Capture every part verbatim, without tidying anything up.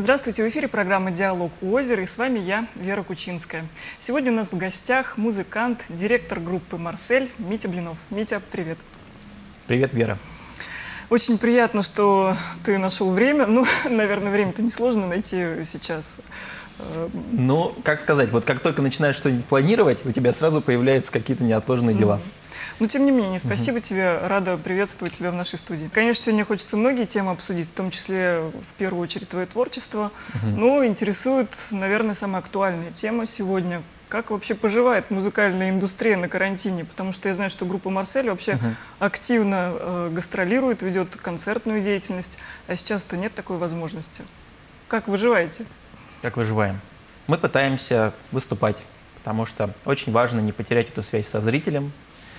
Здравствуйте, в эфире программа «Диалог у озера», и с вами я, Вера Кучинская. Сегодня у нас в гостях музыкант, директор группы «Марсель» Митя Блинов. Митя, привет. Привет, Вера. Очень приятно, что ты нашел время. Ну, наверное, время-то несложно найти сейчас. Ну, как сказать, вот как только начинаешь что-нибудь планировать, у тебя сразу появляются какие-то неотложные дела. Но, тем не менее, спасибо тебе, рада приветствовать тебя в нашей студии. Конечно, сегодня хочется многие темы обсудить, в том числе, в первую очередь, твое творчество. Но интересует, наверное, самая актуальная тема сегодня. Как вообще поживает музыкальная индустрия на карантине? Потому что я знаю, что группа «Марсель» вообще uh-huh. активно э, гастролирует, ведет концертную деятельность, а сейчас-то нет такой возможности. Как выживаете? Как выживаем? Мы пытаемся выступать, потому что очень важно не потерять эту связь со зрителем.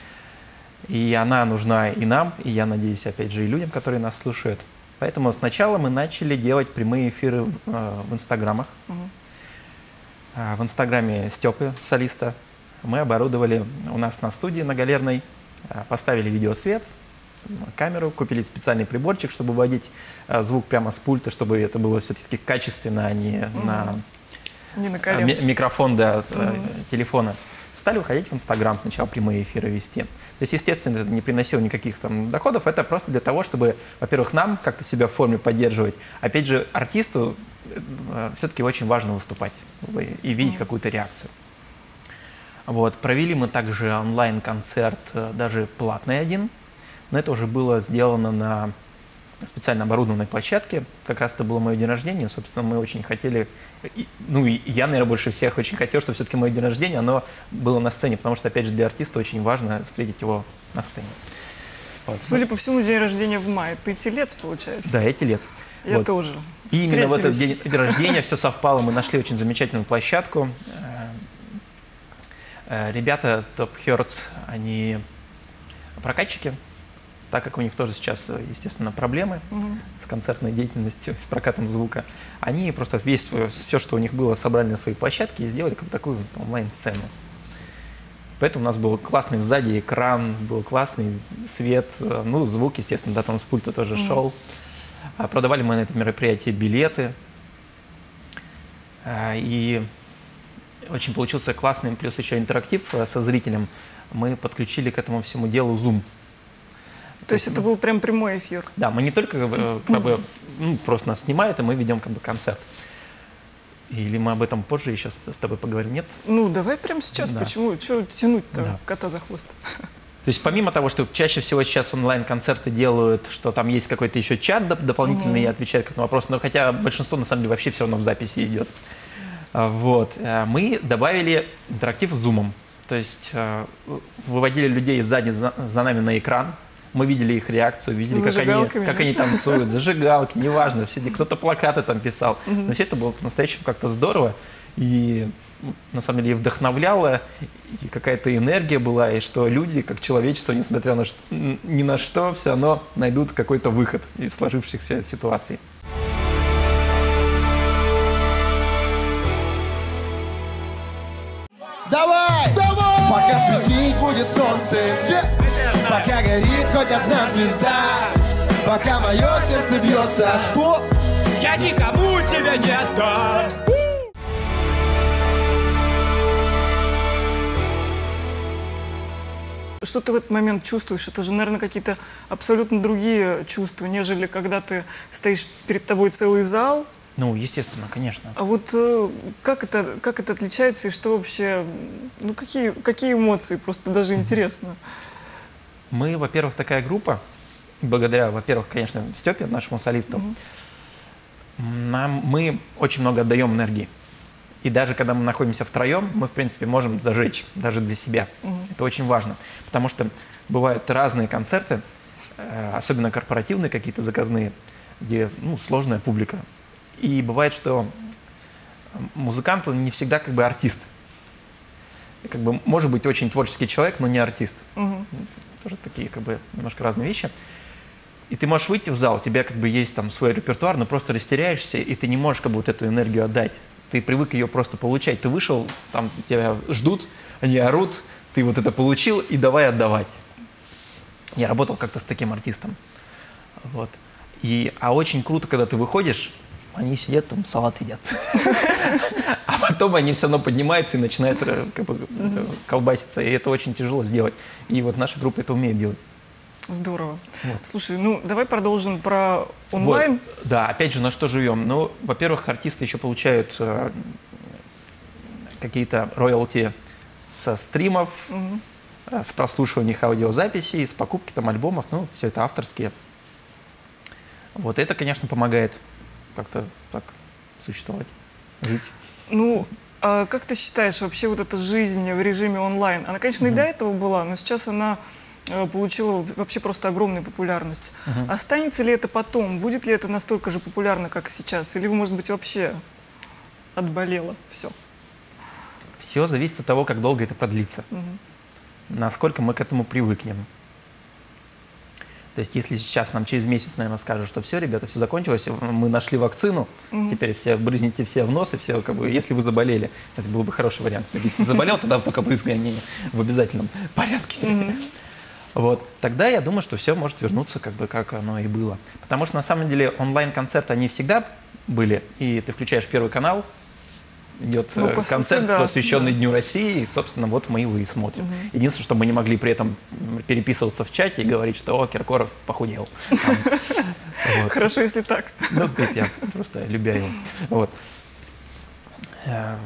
И она нужна и нам, и, я надеюсь, опять же, и людям, которые нас слушают. Поэтому сначала мы начали делать прямые эфиры в, э, в инстаграмах. Uh-huh. В инстаграме Степы, солиста, мы оборудовали у нас на студии на Галерной, поставили видеосвет, камеру, купили специальный приборчик, чтобы вводить звук прямо с пульта, чтобы это было все-таки качественно, а не mm-hmm. на, не на коленке. Микрофон до mm-hmm. телефона. Стали выходить в Инстаграм, сначала прямые эфиры вести. То есть, естественно, это не приносило никаких там доходов, это просто для того, чтобы, во-первых, нам как-то себя в форме поддерживать. Опять же, артисту все-таки очень важно выступать и видеть mm-hmm. какую-то реакцию. Вот. Провели мы также онлайн-концерт, даже платный один, но это уже было сделано на специально оборудованной площадке. Как раз это было мое день рождения, собственно, мы очень хотели, ну и я, наверное, больше всех очень хотел, чтобы все-таки мое день рождения, оно было на сцене, потому что, опять же, для артиста очень важно встретить его на сцене. Вот. Судя по всему, день рождения в мае. Ты телец, получается? Да, я телец. Я вот. тоже. И именно в этот день рождения все совпало. Мы нашли очень замечательную площадку. Ребята Top Hertz, они прокатчики, так как у них тоже сейчас, естественно, проблемы угу. с концертной деятельностью, с прокатом звука. Они просто весь, все, что у них было, собрали на своей площадке и сделали как такую онлайн-сцену. Поэтому у нас был классный сзади экран, был классный свет, ну, звук, естественно, да, там с пульта тоже mm. шел. Продавали мы на это мероприятие билеты. И очень получился классный, плюс еще интерактив со зрителем. Мы подключили к этому всему делу Zoom. То, То есть это был прям прямой эфир? Да, мы не только как бы, ну, просто нас снимают, и мы ведем как бы концерт. Или мы об этом позже еще с тобой поговорим, нет? Ну, давай прямо сейчас. Да. Почему? Что тянуть-то да. кота за хвост? То есть помимо того, что чаще всего сейчас онлайн-концерты делают, что там есть какой-то еще чат дополнительный, угу. отвечает на вопросы, но хотя большинство на самом деле вообще все равно в записи идет. Вот. Мы добавили интерактив с зумом. То есть выводили людей сзади за, за нами на экран. Мы видели их реакцию, видели, как они, как они танцуют, зажигалки, неважно, кто-то плакаты там писал. Mm-hmm. Но все это было по-настоящему как-то здорово. И на самом деле и вдохновляло, и какая-то энергия была, и что люди, как человечество, несмотря на что, ни на что, все равно найдут какой-то выход из сложившихся ситуаций. Давай! Давай! Пока светить будет солнце, пока горит хоть одна звезда, пока мое сердце бьется, что? Я никому тебя не отдам! Что ты в этот момент чувствуешь? Это же, наверное, какие-то абсолютно другие чувства, нежели когда ты стоишь перед тобой целый зал. Ну, естественно, конечно. А вот э, как это, как это отличается и что вообще, ну, какие, какие эмоции? Просто даже интересно. Мы, во-первых, такая группа, благодаря, во-первых, конечно, Степе, нашему солисту, mm-hmm. нам, мы очень много отдаем энергии. И даже когда мы находимся втроем, мы, в принципе, можем зажечь, даже для себя. Mm-hmm. Это очень важно, потому что бывают разные концерты, э, особенно корпоративные какие-то заказные, где, ну, сложная публика. И бывает, что музыкант, он не всегда как бы артист. И, как бы, может быть очень творческий человек, но не артист. Mm-hmm. Тоже такие как бы немножко разные вещи. И ты можешь выйти в зал, у тебя как бы есть там свой репертуар, но просто растеряешься, и ты не можешь как бы вот эту энергию отдать. Ты привык ее просто получать. Ты вышел, там тебя ждут, они орут, ты вот это получил, и давай отдавать. Я работал как-то с таким артистом. Вот. И, а очень круто, когда ты выходишь, они сидят там, салат едят. А потом они все равно поднимаются и начинают как бы колбаситься. И это очень тяжело сделать. И вот наша группа это умеет делать. Здорово. Вот. Слушай, ну давай продолжим про онлайн. Вот. Да, опять же, на что живем? Ну, во-первых, артисты еще получают э, какие-то роялти со стримов, Угу. э, с прослушивания их аудиозаписей, с покупки там альбомов. Ну, все это авторские. Вот это, конечно, помогает как-то так существовать, жить. Ну, а как ты считаешь, вообще вот эта жизнь в режиме онлайн, она, конечно, и до этого была, но сейчас она э, получила вообще просто огромную популярность. Мгм. Останется ли это потом? Будет ли это настолько же популярно, как и сейчас? Или, может быть, вообще отболело все? Все зависит от того, как долго это продлится, насколько мы к этому привыкнем. То есть, если сейчас нам через месяц, наверное, скажут, что все, ребята, все закончилось, мы нашли вакцину, Мгм. теперь все брызните все в нос, и все, как бы, если вы заболели, это был бы хороший вариант. Если заболел, тогда только брызгай, а не в обязательном порядке. Вот. Тогда я думаю, что все может вернуться, как бы, как оно и было. Потому что, на самом деле, онлайн-концерты, они всегда были, и ты включаешь Первый канал, идет Ну, э, по сути, концерт, да, посвященный да. Дню России, и, собственно, вот мы его и смотрим. Единственное, что мы не могли при этом переписываться в чате и говорить, что «О, Киркоров похудел». Там. Вот. Хорошо, если так. Ну, это я просто любя его. Вот. Э,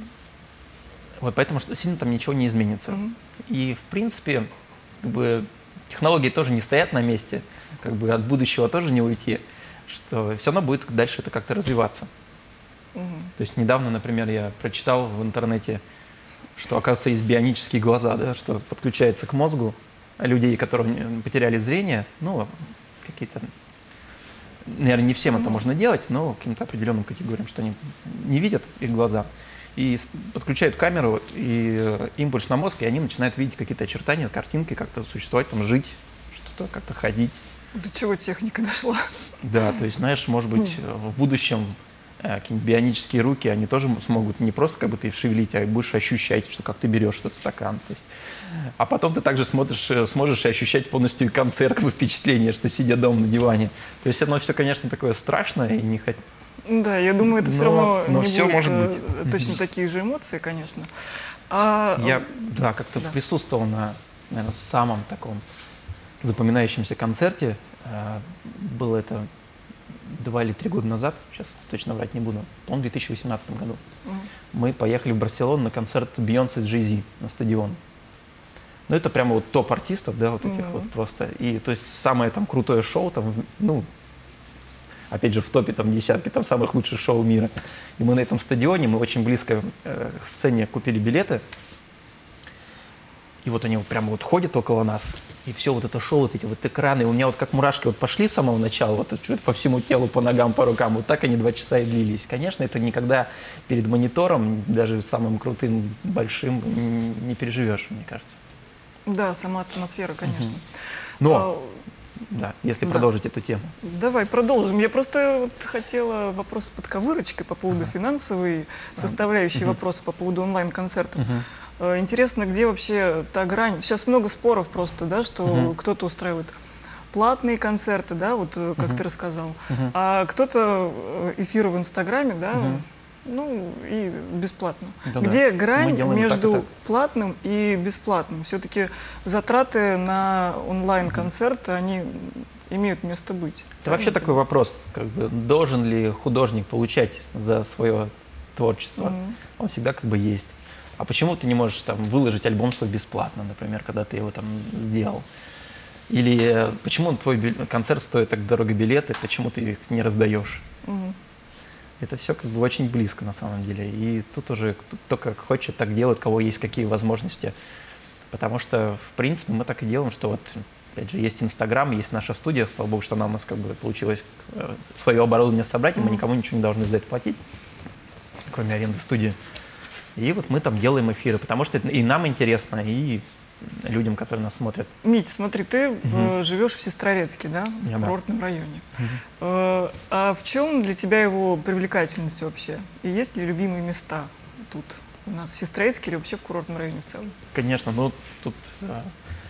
Вот поэтому что сильно там ничего не изменится. И, в принципе, как бы, технологии тоже не стоят на месте, как бы от будущего тоже не уйти, что все равно будет дальше это как-то развиваться. То есть недавно, например, я прочитал в интернете, что, оказывается, есть бионические глаза, да, что подключается к мозгу людей, которые потеряли зрение, ну, какие-то, наверное, не всем это можно делать, но каким-то определенным категориям, что они не видят их глаза, и с- подключают камеру и э, импульс на мозг, и они начинают видеть какие-то очертания, картинки, как-то существовать, там, жить, что-то как-то ходить. До чего техника дошла? Да, то есть, знаешь, может быть, в будущем э, какие-нибудь бионические руки, они тоже м- смогут не просто как бы ты шевелить, а будешь ощущать, что как ты берешь что-то в стакан. То есть, а потом ты также смотришь, э, сможешь и ощущать полностью и концерт, как бы впечатление, что сидя дома на диване. То есть оно все, конечно, такое страшное и не хоть. Да, я думаю, это все Но- равно но не всё будет может э, быть. точно такие же эмоции, конечно. А, Я, да, как-то да. присутствовал на, наверное, самом таком запоминающемся концерте. Э, Было это два или три года назад, сейчас точно врать не буду, по-моему, в две тысячи восемнадцатом году. Мы поехали в Барселону на концерт Бейонсе Джей-Зи на стадион. Ну, это прямо вот топ артистов, да, вот этих вот просто. И, то есть, самое там крутое шоу, там, в- ну, опять же, в топе там десятки там самых лучших шоу мира. И мы на этом стадионе, мы очень близко э, к сцене купили билеты. И вот они вот прямо вот ходят около нас, и все вот это шоу, вот эти вот экраны, и у меня вот как мурашки вот пошли с самого начала, вот чуть по всему телу, по ногам, по рукам, вот так они два часа и длились. Конечно, это никогда перед монитором, даже самым крутым, большим, н- не переживешь, мне кажется. да, сама атмосфера, конечно. Но, А, да, если да. продолжить эту тему. Давай продолжим. Я просто вот хотела вопрос с подковырочкой по поводу финансовой составляющей вопроса по поводу онлайн-концертов. Э, Интересно, где вообще та грань? Сейчас много споров просто, да, что кто-то устраивает платные концерты, да, вот э, как ты рассказал, а кто-то э, эфиры в Инстаграме, да, ну и бесплатно. Да-да. Где Мы грань делаем и так, и между так. платным и бесплатным? Все-таки затраты на онлайн-концерты, они имеют место быть. Это вообще такой вопрос, как бы, должен ли художник получать за свое творчество? Он всегда как бы есть. А почему ты не можешь там выложить альбом свой бесплатно, например, когда ты его там сделал? Или э, почему твой бил- концерт стоит так дорого билеты, почему ты их не раздаешь? Это все как бы очень близко на самом деле. И тут уже кто как хочет, так делает, у кого есть какие возможности. Потому что, в принципе, мы так и делаем, что вот, опять же, есть Инстаграм, есть наша студия, слава богу, что она у нас как бы получилось э, свое оборудование собрать, и мы никому ничего не должны за это платить, кроме аренды студии. И вот мы там делаем эфиры, потому что это и нам интересно, и людям, которые нас смотрят. Мить, смотри, ты э, живешь в Сестрорецке, да, в Я да. курортном районе. Э, а в чем для тебя его привлекательность вообще? И есть ли любимые места тут у нас в Сестрорецке или вообще в курортном районе в целом? Конечно, ну тут э,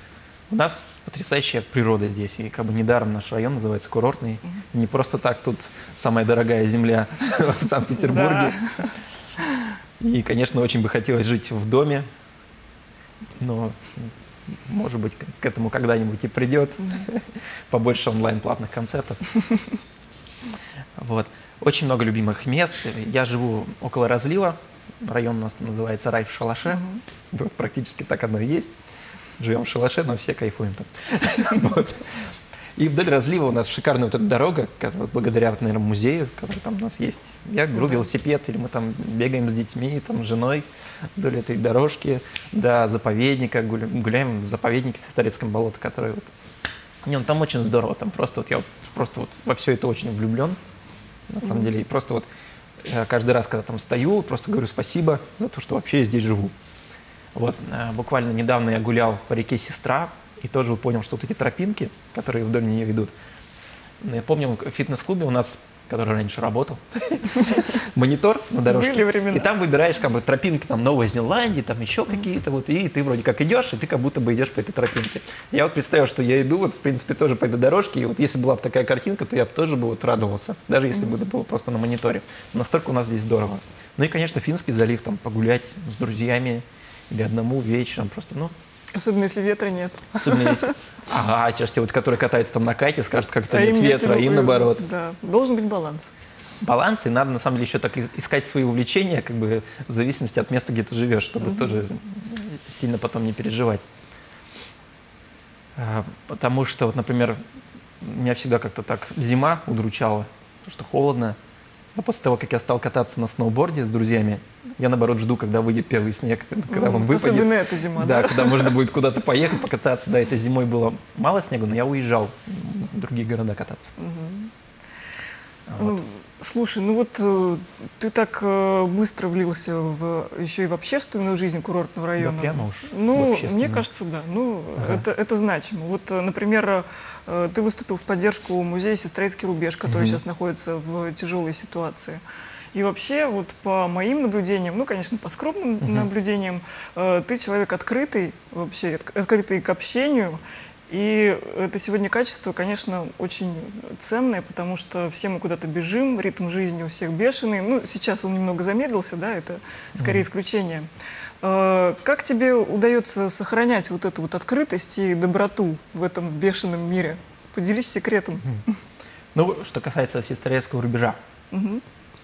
У нас потрясающая природа здесь, и как бы недаром наш район называется курортный. Не просто так тут самая дорогая земля в Санкт-Петербурге. И, конечно, очень бы хотелось жить в доме, но, может быть, к этому когда-нибудь и придет. Побольше онлайн-платных концертов. Вот. Очень много любимых мест. Я живу около разлива. Район у нас называется «Рай в шалаше». Вот практически так оно и есть. Живем в шалаше, но все кайфуем там. Вот. И вдоль разлива у нас шикарная вот эта дорога, которая, благодаря, вот, наверное, музею, который там у нас есть. Я беру велосипед, или мы там бегаем с детьми, там, с женой вдоль этой дорожки до заповедника, гуляем, гуляем в заповеднике в Сестрорецком болото, который вот... Не, ну там очень здорово, там просто вот я вот, просто вот во все это очень влюблен, на самом деле. И просто вот каждый раз, когда там стою, просто говорю спасибо за то, что вообще я здесь живу. Вот, буквально недавно я гулял по реке Сестра и тоже понял, что вот эти тропинки, которые вдоль нее идут. Я помню, в фитнес-клубе у нас, который раньше работал, монитор на дорожке. Были времена. И там выбираешь как бы тропинки, там Новой Зеландии, там еще какие-то вот, и ты вроде как идешь, и ты как будто бы идешь по этой тропинке. Я вот представил, что я иду вот в принципе тоже по этой дорожке, и вот если была бы такая картинка, то я бы тоже бы вот радовался, даже если бы это было просто на мониторе. Настолько у нас здесь здорово. Ну и, конечно, Финский залив, там погулять с друзьями или одному вечером просто, ну. Особенно если ветра нет. Особенно если... Ага, сейчас те вот, которые катаются там на кайте, скажут, как это А нет им, ветра, если им вы- наоборот. Да, должен быть баланс. Баланс, и надо на самом деле еще так и- искать свои увлечения, как бы в зависимости от места, где ты живешь, чтобы тоже сильно потом не переживать. А, Потому что, вот, например, меня всегда как-то так зима удручала, потому что холодно. Но после того, как я стал кататься на сноуборде с друзьями, я, наоборот, жду, когда выйдет первый снег, когда он выпадет. Особенно эта зима, Да, да? когда можно будет куда-то поехать, покататься. Да, этой зимой было мало снега, но я уезжал в другие города кататься. Ну, слушай, ну вот э, ты так э, быстро влился в, еще и в общественную жизнь курортного района. прямо уж в Ну, общественную. мне кажется, да. Ну, Ага. это, это значимо. Вот, э, например, э, ты выступил в поддержку музея «Сестрорецкий рубеж», который сейчас находится в тяжелой ситуации. И вообще, вот по моим наблюдениям, ну, конечно, по скромным наблюдениям, э, ты человек открытый, вообще отк- открытый к общению. И это сегодня качество, конечно, очень ценное, потому что все мы куда-то бежим, ритм жизни у всех бешеный. Ну, сейчас он немного замедлился, да, это скорее исключение. Э, Как тебе удается сохранять вот эту вот открытость и доброту в этом бешеном мире? Поделись секретом. Ну, что касается Сестрорецкого рубежа. Мгм.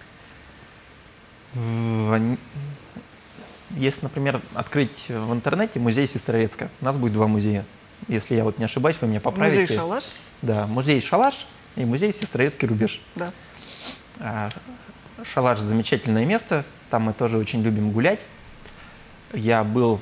В- они- Если, например, открыть в интернете музей Сестрорецка, у нас будет два музея. Если я вот не ошибаюсь, вы меня поправите. Музей «Шалаш», Да, музей «Шалаш» и музей Сестрорецкий рубеж. да. А, Шалаш – замечательное место, там мы тоже очень любим гулять. Я был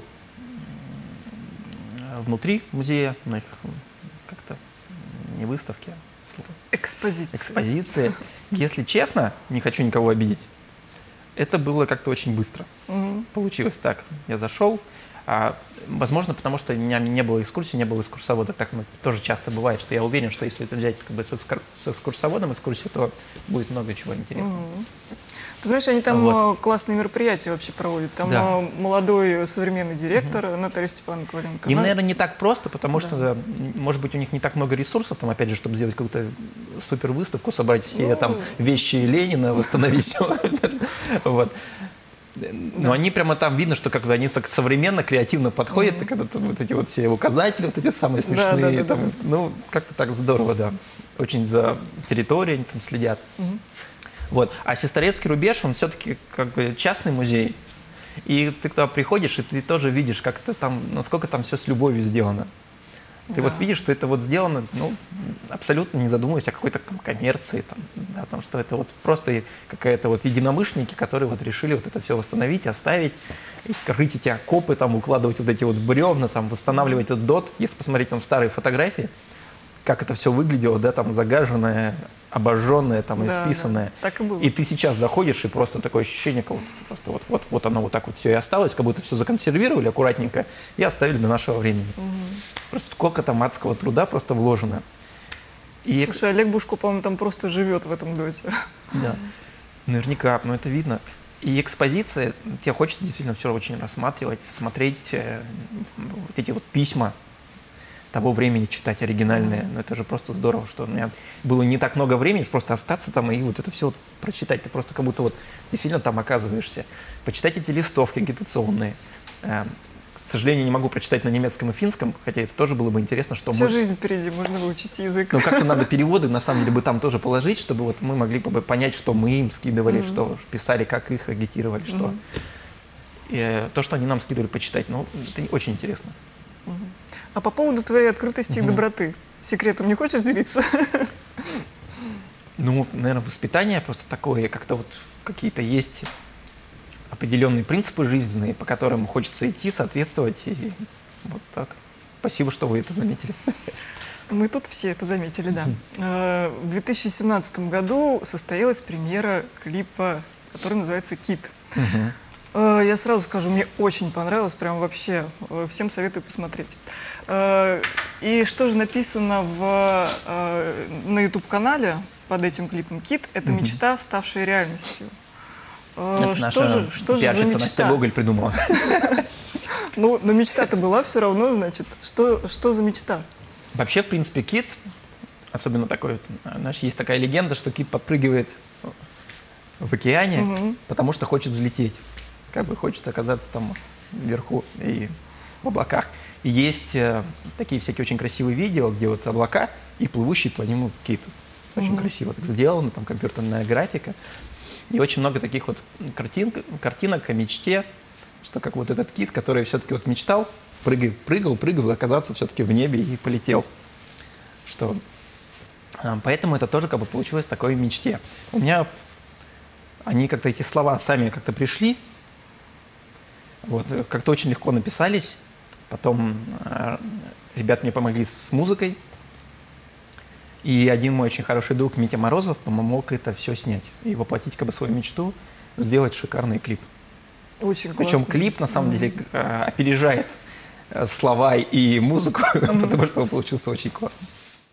м, внутри музея, на их м, как-то не выставке, а Экспозиция. экспозиции. Если честно, не хочу никого обидеть, это было как-то очень быстро. Мгм. Получилось так. Я зашел. А, возможно, потому что у меня не было экскурсии, не было экскурсовода. Так ну, тоже часто бывает, что я уверен, что если это взять как бы, с, экскур- с экскурсоводом экскурсию, то будет много чего интересного. Мгм. Ты знаешь, они там Вот. э, классные мероприятия вообще проводят. Там Да. э, молодой современный директор Наталья Степановна Коваленко. Им, Она- наверное, не так просто, потому что, м, может быть, у них не так много ресурсов, там, опять же, чтобы сделать какую-то супер выставку, собрать все Ну. там вещи Ленина, восстановить все. Вот. Но они прямо там видно, что как бы они так современно, креативно подходят, и когда там вот эти вот все указатели, вот эти самые Да, да, смешные, да, там, да. ну, как-то так здорово, да. Очень за территорией они там следят. Вот. А Сестрорецкий рубеж, он все-таки как бы частный музей. И ты туда приходишь, и ты тоже видишь, как это там, насколько там все с любовью сделано. Ты вот Да. видишь, что это вот сделано, ну, абсолютно не задумываясь о какой-то там коммерции, там, да, потому что это вот просто и какая-то вот единомышленники, которые вот решили вот это все восстановить, оставить, и рыть эти окопы, там, укладывать вот эти вот бревна, там, восстанавливать этот дот. Если посмотреть там старые фотографии, как это все выглядело, да, там, загаженное, обожженное, там, Да, исписанное. да, так и было. И ты сейчас заходишь, и просто такое ощущение, как будто просто вот, вот, вот оно вот так вот все и осталось, как будто все законсервировали аккуратненько и оставили до нашего времени. Просто сколько там адского труда просто вложено. И Слушай, Олег Бушко, по-моему, там просто живет в этом доте. да, наверняка, но это видно. И экспозиция, тебе хочется действительно все очень рассматривать, смотреть э, вот эти вот письма, того времени читать оригинальные. Но это же просто здорово, что у меня было не так много времени, просто остаться там и вот это все вот прочитать. Ты просто как будто вот действительно там оказываешься. Почитать эти листовки агитационные. К сожалению, не могу прочитать на немецком и финском, хотя это тоже было бы интересно, что Всю мы... жизнь впереди, можно выучить язык. Ну, как-то надо переводы, на самом деле, бы там тоже положить, чтобы вот мы могли бы понять, что мы им скидывали, mm-hmm. что писали, как их агитировали, что... Mm-hmm. И, то, что они нам скидывали почитать, ну, это очень интересно. Mm-hmm. А по поводу твоей открытости mm-hmm. и доброты, секретом не хочешь делиться? Ну, наверное, воспитание просто такое, как-то вот какие-то есть... определенные принципы жизненные, по которым хочется идти, соответствовать. И вот так. Спасибо, что вы это заметили. Мы тут все это заметили, да. В две тысячи семнадцатом году состоялась премьера клипа, который называется «Кит». Я сразу скажу, мне очень понравилось, прям вообще. Всем советую посмотреть. И что же написано в, на ютуб-канале под этим клипом «Кит» — это мечта, ставшая реальностью. Это что наша же, что же за мечта? Настя Гоголь придумала. Ну, но мечта-то была все равно, значит. Что, что за мечта? Вообще, в принципе, кит, особенно такой, знаешь, есть такая легенда, что кит подпрыгивает в океане, угу. потому что хочет взлететь. Как бы хочет оказаться там вот вверху и в облаках. И есть э, такие всякие очень красивые видео, где вот облака и плывущий по нему кит. Очень угу. красиво так сделано, там компьютерная графика. И очень много таких вот картин, картинок о мечте, что как вот этот кит, который все-таки вот мечтал, прыгал, прыгал, прыгал, оказаться все-таки в небе и полетел. Что, поэтому это тоже как бы получилось такой мечте. У меня они как-то, эти слова сами как-то пришли, вот, как-то очень легко написались. Потом э, ребята мне помогли с, с музыкой. И один мой очень хороший друг Митя Морозов помог это все снять и воплотить как бы свою мечту, сделать шикарный клип. Очень Причем классно. клип на самом mm-hmm. деле э, опережает э, слова и музыку, mm-hmm. потому что он получился очень классный.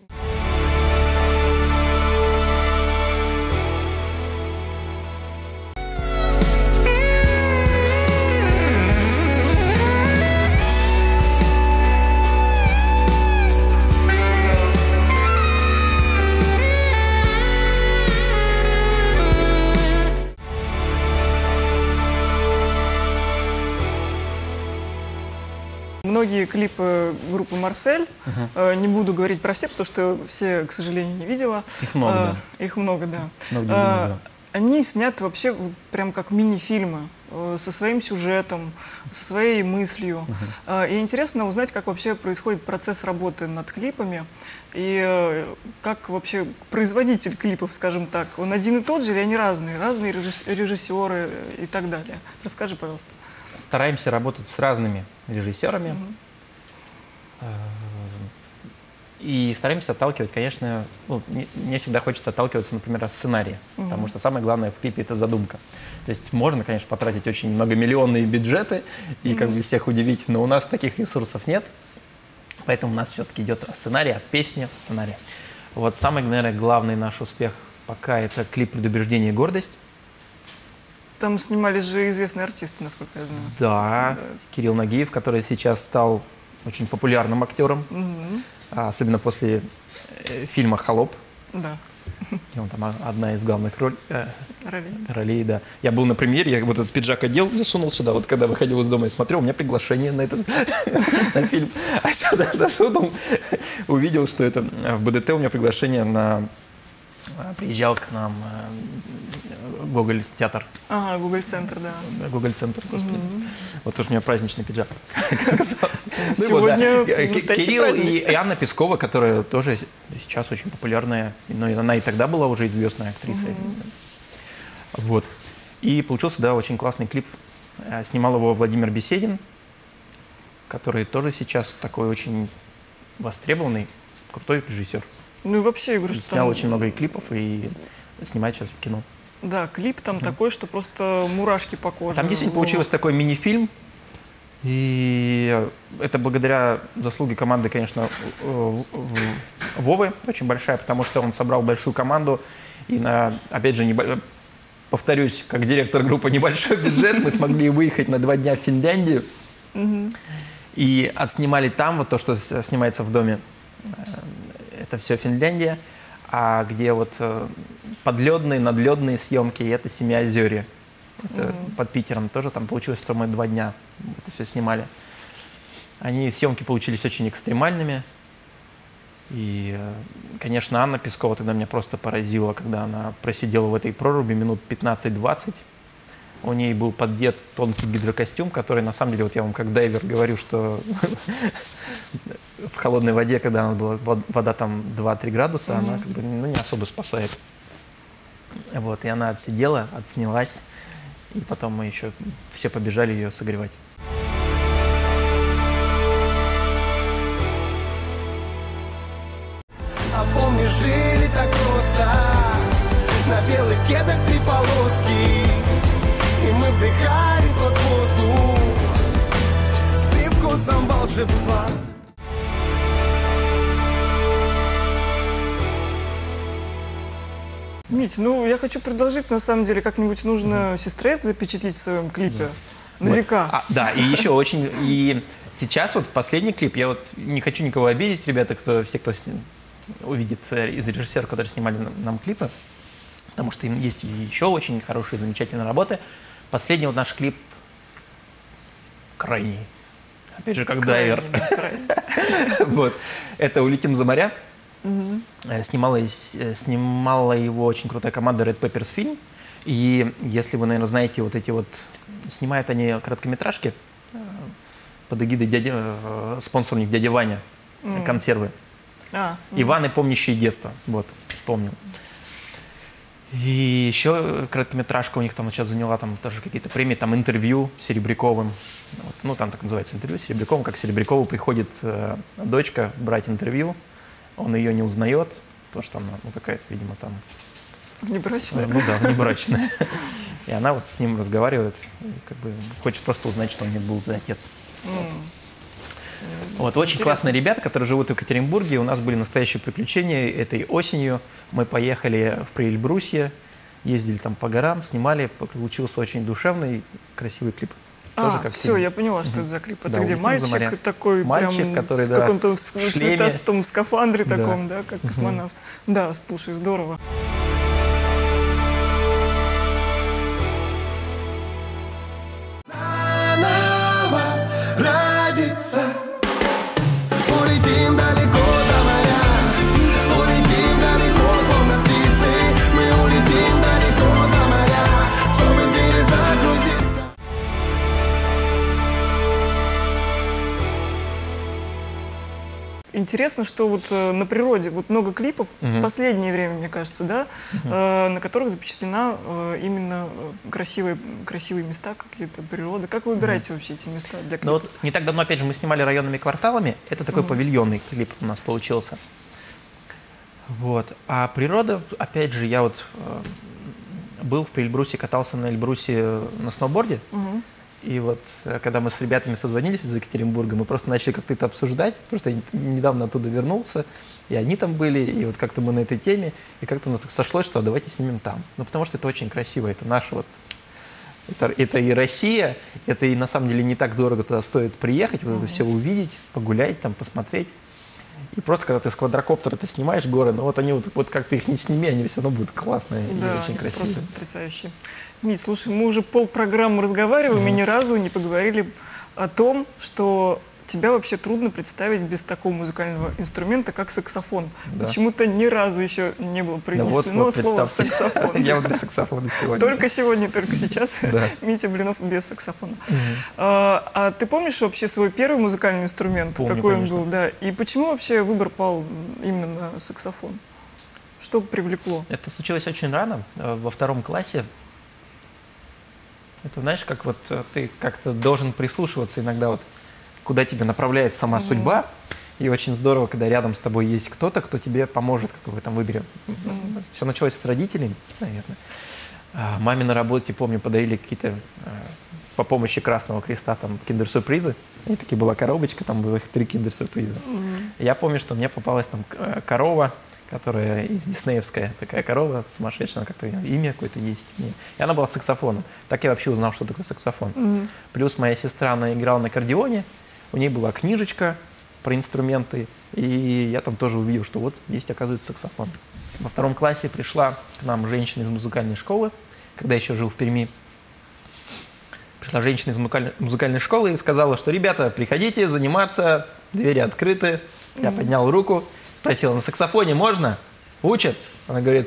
Многие клипы группы «Марсель», uh-huh. не буду говорить про все, потому что все, к сожалению, не видела. Их много, а, да. Их много, да. Много, а, да. Они сняты вообще прям как мини-фильмы, со своим сюжетом, со своей мыслью. Uh-huh. И интересно узнать, как вообще происходит процесс работы над клипами, и как вообще производитель клипов, скажем так, он один и тот же или они разные? Разные режиссеры и так далее. Расскажи, пожалуйста. Стараемся работать с разными режиссерами. Mm-hmm. И стараемся отталкивать, конечно, ну, мне всегда хочется отталкиваться, например, от сценария, mm-hmm. потому что самое главное в клипе — это задумка. То есть можно, конечно, потратить очень многомиллионные бюджеты и mm-hmm. как бы всех удивить, но у нас таких ресурсов нет, поэтому у нас все-таки идет от сценария, от песни, от сценария. Вот самый, наверное, главный наш успех пока — это клип «Предубеждение и гордость». Там снимались же известные артисты, насколько я знаю. Да, да. Кирилл Нагиев, который сейчас стал очень популярным актером, угу. особенно после э, фильма «Холоп». Да. И он там одна из главных роль, э, ролей. ролей, да. Я был на премьере, я вот этот пиджак одел, засунул сюда, вот когда выходил из дома и смотрел, у меня приглашение на этот на фильм. А сюда засунул, увидел, что это в БДТ у меня приглашение на... Приезжал к нам э, Гоголь-театр. Ага, Гоголь-центр, да. Гоголь-центр, господи. Mm-hmm. Вот тоже у меня праздничный пиджак. Сегодня настоящий Кирилл праздник. и Анна Пескова, которая тоже сейчас очень популярная, но она и тогда была уже известной актрисой. Вот. И получился, да, очень классный клип. Снимал его Владимир Беседин, который тоже сейчас такой очень востребованный, крутой режиссер. Ну и вообще, я говорю, что снял там... очень много и клипов, и снимает сейчас в кино. Да, клип там mm. такой, что просто муражки по коже. Там действительно получилось такой мини-фильм. И это благодаря заслуге команды, конечно, Вовы очень большая, потому что он собрал большую команду. И, на, опять же, не, повторюсь, как директор группы «Небольшой бюджет», мы смогли выехать на два дня в Финляндию. Mm-hmm. И отснимали там вот то, что снимается в доме. Это все Финляндия. А где вот подледные, надледные съемки, это Семиозерье. Это mm-hmm. под Питером тоже. Там получилось, что мы два дня это все снимали. Они, съемки получились очень экстремальными. И, конечно, Анна Пескова тогда меня просто поразила, когда она просидела в этой проруби минут пятнадцать-двадцать. У ней был поддет тонкий гидрокостюм, который, на самом деле, вот я вам как дайвер говорю, что в холодной воде, когда она была, вода там два-три градуса, она как бы ну, не особо спасает. Вот, и она отсидела, отснялась, и потом мы еще все побежали ее согревать. А помнишь, жили так просто, на белых кедах три полоски. И мы вдыхали тот воздух с привкусом волшебства. Мить, ну я хочу предложить, на самом деле, как-нибудь нужно mm-hmm. сестрет запечатлить в своем клипе. Mm-hmm. На вот. века. А, да, и еще очень... И сейчас вот последний клип, я вот не хочу никого обидеть, ребята, кто, все, кто увидит из режиссеров, которые снимали нам, нам клипы, потому что им есть еще очень хорошие, замечательные работы. Последний вот наш клип крайний. Опять же, как дайвер. Вот. Это «Улетим за моря». Снимала, снимала его очень крутая команда Red Peppers Film. И если вы, наверное, знаете, вот эти вот... Снимают они короткометражки под эгидой дяди, спонсор у них дядя Ваня, консервы. Иван и помнящие детство. Вот, вспомнил. И еще короткометражка у них там сейчас заняла там тоже какие-то премии, там интервью с Серебряковым. Вот, ну, там так называется интервью с Серебряковым, как к Серебрякову приходит э, дочка брать интервью, он ее не узнает, потому что она, ну, какая-то, видимо, там... Внебрачная. Ну да, внебрачная. И она вот с ним разговаривает, и как бы хочет просто узнать, что у них был за отец. Вот, очень интересно. Классные ребята, которые живут в Екатеринбурге. У нас были настоящие приключения этой осенью. Мы поехали в Приэльбрусье, ездили там по горам, снимали. Получился очень душевный, красивый клип. А, Тоже как все, фильм. я поняла, что это за клип. Это да, где мальчик такой, мальчик, прям который, в да, каком-то в цветастом скафандре да. таком, да, как космонавт. Угу. Да, слушай, здорово. Улетим далеко за моря, улетим далеко, словно птицы. Мы улетим далеко за моря, чтобы перезагрузиться. Интересно, что вот э, на природе вот много клипов uh-huh. в последнее время, мне кажется, да, uh-huh. э, на которых запечатлена э, именно красивые, красивые места, какие-то природы. Как вы выбираете uh-huh. вообще эти места для клипов? Ну вот не так давно, опять же, мы снимали районными кварталами. Это такой uh-huh. павильонный клип у нас получился. Вот. А природа, опять же, я вот э, был в Приэльбрусе, катался на Эльбрусе на сноуборде. Uh-huh. И вот, когда мы с ребятами созвонились из Екатеринбурга, мы просто начали как-то это обсуждать. Просто я недавно оттуда вернулся, и они там были, и вот как-то мы на этой теме, и как-то у нас так сошлось, что давайте снимем там. Ну, потому что это очень красиво, это наше вот... Это, это и Россия, это и на самом деле не так дорого туда стоит приехать, вот это все увидеть, погулять там, посмотреть. И просто, когда ты с квадрокоптера ты снимаешь горы, ну вот они вот, вот как ты их не сними, они все равно будут классные да, и очень красивые. Просто потрясающие. Мить, слушай, мы уже полпрограммы разговариваем, mm-hmm. и ни разу не поговорили о том, что тебя вообще трудно представить без такого музыкального инструмента, как саксофон. Да. Почему-то ни разу еще не было произнесено да вот, вот, слово саксофон. Я вот без саксофона сегодня. Только сегодня, только сейчас Митя Блинов без саксофона. А ты помнишь вообще свой первый музыкальный инструмент? Какой он был? Да. И почему вообще выбор пал именно на саксофон? Что привлекло? Это случилось очень рано, во втором классе. Это, знаешь, как вот ты как-то должен прислушиваться иногда вот куда тебя направляет сама mm-hmm. судьба. И очень здорово, когда рядом с тобой есть кто-то, кто тебе поможет, как в этом выборе. Mm-hmm. Все началось с родителей, наверное. А, маме на работе, помню, подарили какие-то а, по помощи Красного Креста там киндер-сюрпризы. И таки была коробочка, там было их три киндер-сюрприза. Mm-hmm. Я помню, что мне попалась там корова, которая из диснеевская, такая корова сумасшедшая, как-то имя какое-то есть. И она была саксофоном. Так я вообще узнал, что такое саксофон. Mm-hmm. Плюс моя сестра, она играла на аккордеоне. у нее была книжечка про инструменты, и я там тоже увидел, что вот есть, оказывается, саксофон. Во втором классе пришла к нам женщина из музыкальной школы, когда я еще жил в Перми. Пришла женщина из музыкальной, музыкальной школы и сказала, что, ребята, приходите заниматься, двери открыты. Я поднял руку, спросил, на саксофоне можно? Учат? Она говорит,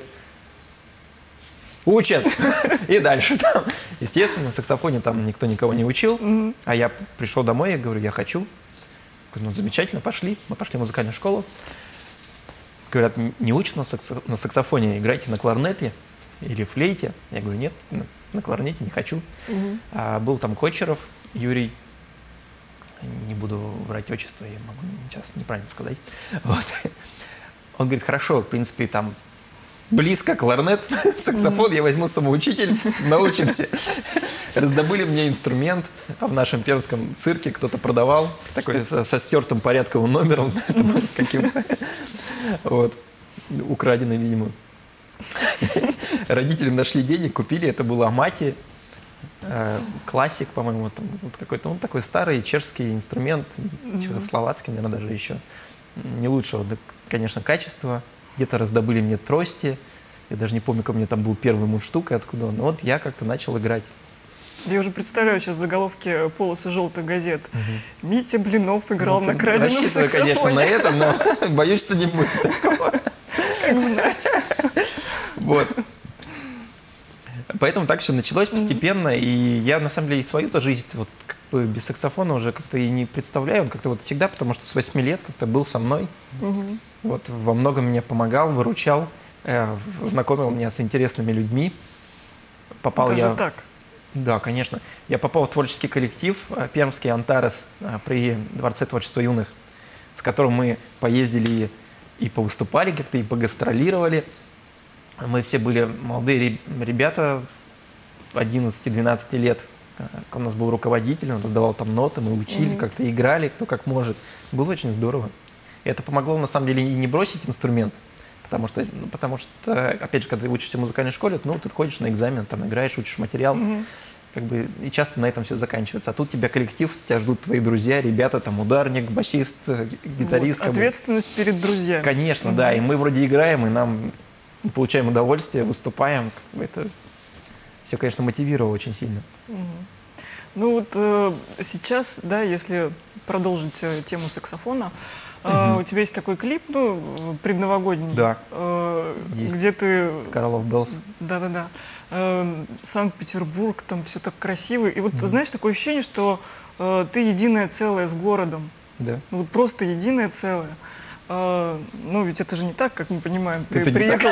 учат. И дальше там. Естественно, на саксофоне там никто никого не учил. А я пришел домой и говорю, я хочу. Говорю, ну замечательно, пошли. Мы пошли в музыкальную школу. Говорят, не учат на, саксо... на саксофоне, играйте на кларнете или флейте. Я говорю, нет, на, на кларнете не хочу. Угу. А был там Кочеров Юрий, не буду врать отчество, я могу сейчас неправильно сказать. Вот. Он говорит, хорошо, в принципе, там близко кларнет, саксофон, я возьму самоучитель, научимся. Раздобыли мне инструмент, а в нашем пермском цирке кто-то продавал, такой со, со стертым порядковым номером, каким-то, вот, украденный, видимо. Родители нашли денег, купили, это был Амати, э, классик, по-моему, вот, вот какой-то, он такой старый чешский инструмент, чехословацкий, наверное, даже еще, не лучшего, да, конечно, качества. Где-то раздобыли мне трости, я даже не помню, как у меня там был первый мундштук и откуда он, но вот я как-то начал играть. Я уже представляю сейчас заголовки полосы желтых газет. Угу. Митя Блинов играл ну, на краденом рассчитываю, саксофоне. конечно, на это, но боюсь, что не будет такого. Как знать. Вот. Поэтому так все началось постепенно, и я, на самом деле, и свою-то жизнь вот, как бы без саксофона уже как-то и не представляю. Он как-то вот всегда, потому что с восьми лет как-то был со мной. Угу. Вот во многом мне помогал, выручал, э, знакомил меня с интересными людьми. Попал Это я... же так. Да, конечно. Я попал в творческий коллектив пермский «Антарес» при Дворце творчества юных, с которым мы поездили и повыступали как-то, и погастролировали. Мы все были молодые ребята, одиннадцати-двенадцати лет. У нас был руководитель, он раздавал там ноты, мы учили, mm-hmm. как-то играли, кто как может. Было очень здорово. И это помогло, на самом деле, и не бросить инструмент. Потому что, ну, потому что, опять же, когда ты учишься в музыкальной школе, ну, ты ходишь на экзамен, там, играешь, учишь материал, mm-hmm. как бы, и часто на этом все заканчивается. А тут тебя коллектив, тебя ждут твои друзья, ребята, там, ударник, басист, гитарист. Вот, ответственность перед друзьями. Конечно, mm-hmm. да, и мы вроде играем, и нам получаем удовольствие, выступаем. Как бы это все, конечно, мотивировало очень сильно. Mm-hmm. Ну вот э, сейчас, да, если продолжить э, тему саксофона, Uh-huh. у тебя есть такой клип, ну, предновогодний, да. э, где ты... Carol of Bells. Да-да-да. Э, Санкт-Петербург, там все так красиво. И вот, uh-huh. знаешь, такое ощущение, что э, ты единое целое с городом. Да. Ну, вот просто единое целое. Э, ну, ведь это же не так, как мы понимаем. Ты это приехал...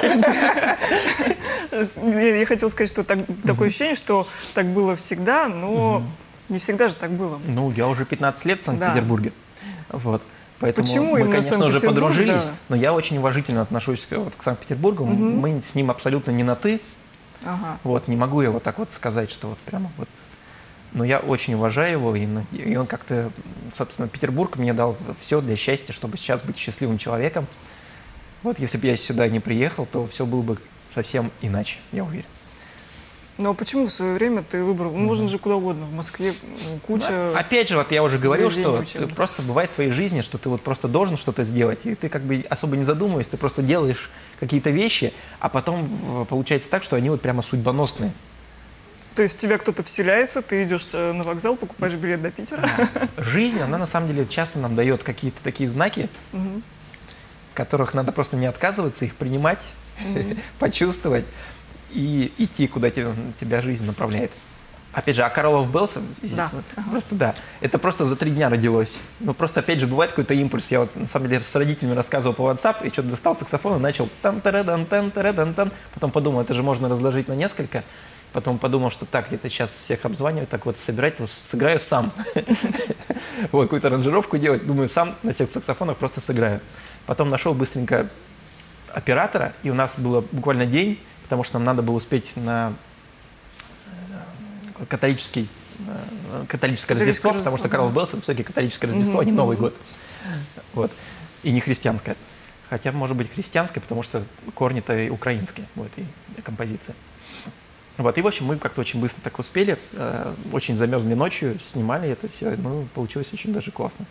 Я хотела сказать, что такое ощущение, что так было всегда, но не всегда же так было. Ну, я уже пятнадцать лет в Санкт-Петербурге. Вот. Поэтому Почему мы, конечно, уже подружились, да. но я очень уважительно отношусь вот, к Санкт-Петербургу. Угу. Мы с ним абсолютно не на «ты». Ага. Вот, не могу я вот так вот сказать, что вот прямо вот... Но я очень уважаю его, и, и он как-то, собственно, Петербург мне дал все для счастья, чтобы сейчас быть счастливым человеком. Вот если бы я сюда не приехал, то все было бы совсем иначе, я уверен. Ну а почему в свое время ты выбрал? Ну, mm-hmm. можно же куда угодно. В Москве куча... Ну, опять же, вот я уже говорил, что учебных. ты просто бывает в твоей жизни, что ты вот просто должен что-то сделать, и ты как бы особо не задумываясь, ты просто делаешь какие-то вещи, а потом получается так, что они вот прямо судьбоносные. То есть в тебя кто-то вселяется, ты идешь на вокзал, покупаешь билет до Питера? Жизнь, она на самом деле часто нам дает какие-то такие знаки, mm-hmm. которых надо просто не отказываться, их принимать, mm-hmm. почувствовать. И идти, куда тебя, тебя жизнь направляет. Опять же, а Carol of Bells, да. вот, просто да, это просто за три дня родилось. Ну, просто, опять же, бывает какой-то импульс. Я вот, на самом деле, с родителями рассказывал по WhatsApp, и что-то достал саксофон и начал тан-тарадан-тан-тарадан-тан. Потом подумал, это же можно разложить на несколько. Потом подумал, что так, это сейчас всех обзванивать, так вот собирать, сыграю сам. Вот, какую-то аранжировку делать. Думаю, сам на всех саксофонах просто сыграю. Потом нашел быстренько оператора, и у нас было буквально день, потому что нам надо было успеть на католический, католическое Рождество, потому что Carol of Bells — это все-таки католическое Рождество, а не Новый год. Вот. И не христианское. Хотя, может быть, христианское, потому что корни-то и украинские, вот, и композиция. Вот, и, в общем, мы как-то очень быстро так успели, э, очень замерзли ночью, снимали это все, ну, получилось очень даже классно.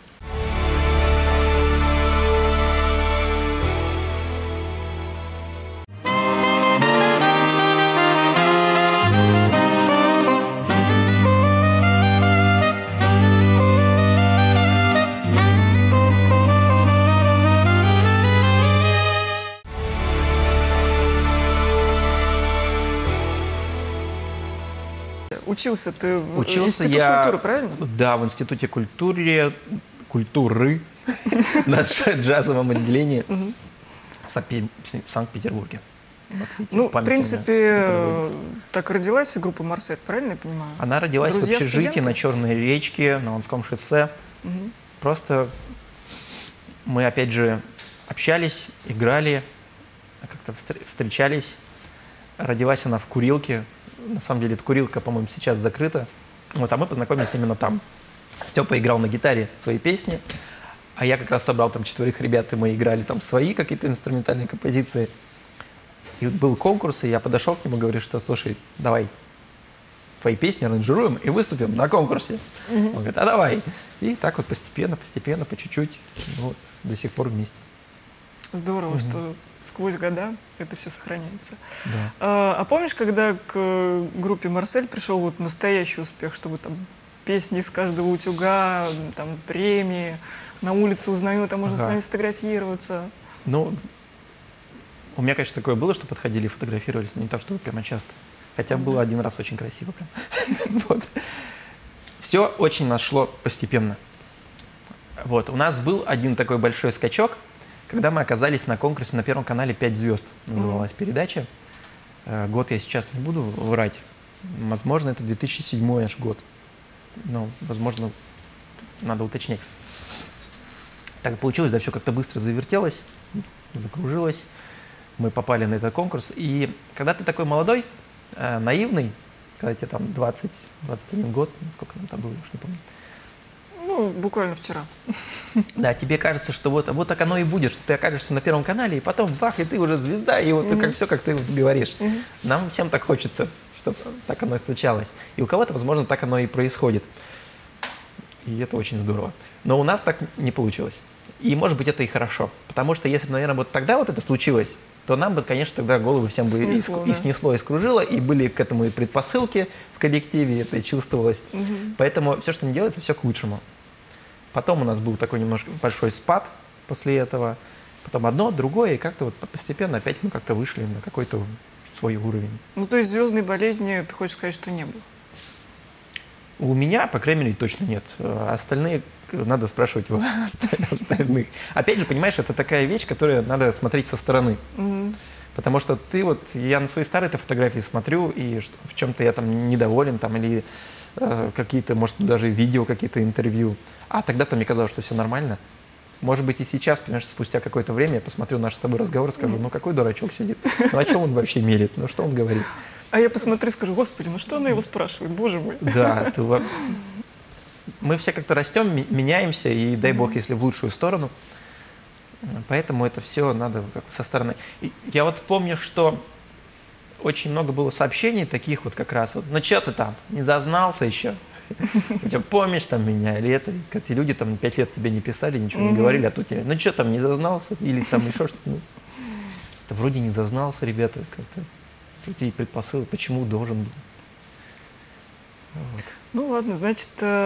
Учился ты в Учился Институте я, культуры, правильно? Да, в Институте культуры, культуры на джазовом отделении в Санкт-Петербурге. Ну, в принципе, так родилась группа «Марсель», правильно я понимаю? Она родилась в Друзья, общежитии студенты? на Черной речке, на Ланском шоссе. Просто мы, опять же, общались, играли, как-то встречались. Родилась она в курилке. На самом деле, эта курилка, по-моему, сейчас закрыта. Вот, а мы познакомились именно там. Степа играл на гитаре свои песни, а я как раз собрал там четверых ребят, и мы играли там свои какие-то инструментальные композиции. И был конкурс, и я подошел к нему и говорю, что, слушай, давай твои песни аранжируем и выступим на конкурсе. Mm-hmm. Он говорит, а давай. И так вот постепенно, постепенно, по чуть-чуть, вот, до сих пор вместе. Здорово, mm-hmm. что сквозь года это все сохраняется. Да. А, а помнишь, когда к группе «Марсель» пришел вот настоящий успех, чтобы там песни из каждого утюга, там премии, на улице узнают, а можно ага. с вами сфотографироваться? Ну, у меня, конечно, такое было, что подходили и фотографировались, но не так, чтобы прямо часто. Хотя mm-hmm. было один раз очень красиво прям. Вот. Все очень нас шло постепенно. Вот. У нас был один такой большой скачок, когда мы оказались на конкурсе на Первом канале «Пять звезд», называлась mm-hmm. передача. Год я сейчас не буду врать. Возможно, это две тысячи седьмой аж год. Ну, возможно, надо уточнять. Так получилось, да, все как-то быстро завертелось, закружилось. Мы попали на этот конкурс. И когда ты такой молодой, э, наивный, когда тебе там двадцать двадцать один год, сколько там было, уж не помню. Ну, буквально вчера. Да, тебе кажется, что вот, вот так оно и будет, что ты окажешься на Первом канале, и потом бах, и ты уже звезда, и вот mm-hmm. как, все, как ты вот говоришь. Mm-hmm. Нам всем так хочется, чтобы так оно и случалось. И у кого-то, возможно, так оно и происходит. И это очень здорово. Но у нас так не получилось. И, может быть, это и хорошо. Потому что если бы, наверное, вот тогда вот это случилось, то нам бы, конечно, тогда головы всем бы снесло, и, да. и снесло, и скружило, и были к этому и предпосылки в коллективе, это и чувствовалось. Угу. Поэтому все, что не делается, все к лучшему. Потом у нас был такой немножко большой спад после этого. Потом одно, другое, и как-то вот постепенно опять мы как-то вышли на какой-то свой уровень. Ну, то есть звездной болезни, ты хочешь сказать, что не было? У меня, по крайней мере, точно нет. Остальные, надо спрашивать у остальных. Опять же, понимаешь, это такая вещь, которую надо смотреть со стороны. Mm-hmm. Потому что ты вот, я на свои старые фотографии смотрю, и в чем-то я там недоволен, там, или э, какие-то, может, даже видео, какие-то интервью. А тогда-то мне казалось, что все нормально. Может быть, и сейчас, понимаешь, спустя какое-то время я посмотрю наш с тобой разговор и скажу, ну, какой дурачок сидит, ну, о чем он вообще мелит, ну, что он говорит. А я посмотрю и скажу, господи, ну что она его спрашивает, боже мой. Да, ты, мы все как-то растем, меняемся, и дай бог, если в лучшую сторону. Поэтому это все надо со стороны. И я вот помню, что очень много было сообщений таких вот как раз, вот, ну что ты там, не зазнался еще? Помнишь там меня? Или это, эти люди там пять лет тебе не писали, ничего не говорили, а тут тебе, ну что там, не зазнался? Или там еще что-то. Да вроде не зазнался, ребята, как-то. Тут и предпосылы, почему должен был. Вот. Ну ладно, значит,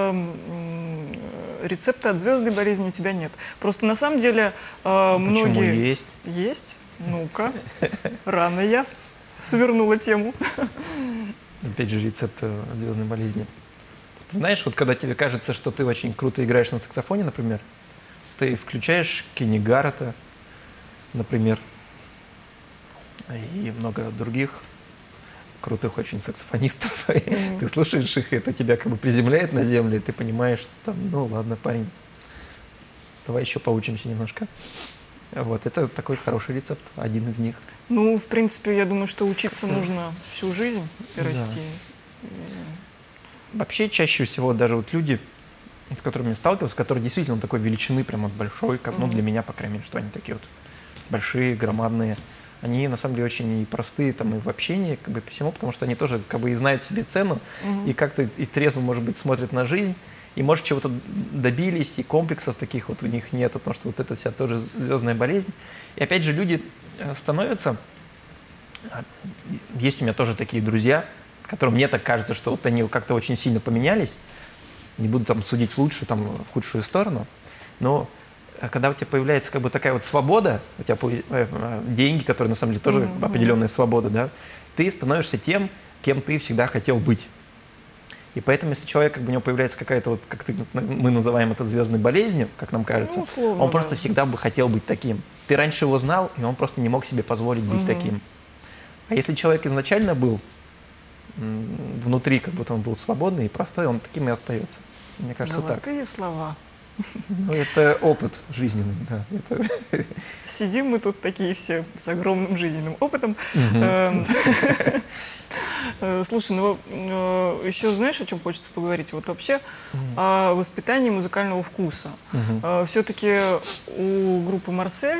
э, рецепта от звездной болезни у тебя нет. Просто на самом деле э, многие... Почему есть? Есть? Ну-ка, рано я свернула тему. Опять же, рецепт от звездной болезни. Ты знаешь, вот когда тебе кажется, что ты очень круто играешь на саксофоне, например, ты включаешь Кенни Гаррета, например, и много других крутых очень саксофонистов. Mm-hmm. Ты слушаешь их, и это тебя как бы приземляет на землю, и ты понимаешь, что там, ну ладно, парень, давай еще поучимся немножко. Вот, это такой хороший рецепт, один из них. Ну, в принципе, я думаю, что учиться нужно всю жизнь и расти. Да. Вообще, чаще всего даже вот люди, с которыми я сталкивался, которые действительно такой величины, прям вот большой, как, mm-hmm. ну, для меня, по крайней мере, что они такие вот большие, громадные, они на самом деле очень и простые там, и в общении, как бы по всему, потому что они тоже как бы и знают себе цену, угу. и как-то и трезво, может быть, смотрят на жизнь, и, может, чего-то добились, и комплексов таких вот у них нет, потому что вот это вся тоже звездная болезнь. И опять же, люди становятся... Есть у меня тоже такие друзья, которым мне так кажется, что вот они как-то очень сильно поменялись. Не буду там судить в лучшую, там, в худшую сторону, но когда у тебя появляется как бы такая вот свобода, у тебя деньги, которые на самом деле тоже mm-hmm. определенная свобода, да, ты становишься тем, кем ты всегда хотел быть. И поэтому, если человек, как бы у него появляется какая-то вот, как ты, мы называем это звездной болезнью, как нам кажется, ну, условно, он да. просто всегда бы хотел быть таким. Ты раньше его знал, и он просто не мог себе позволить быть mm-hmm. таким. А если человек изначально был внутри, как будто он был свободный и простой, он таким и остается. Мне кажется, так. Золотые слова. Ну, это опыт жизненный, да. Это... Сидим мы тут такие все с огромным жизненным опытом. Слушай, ну еще знаешь, о чем хочется поговорить? Вот вообще о воспитании музыкального вкуса. Все-таки у группы «Марсель»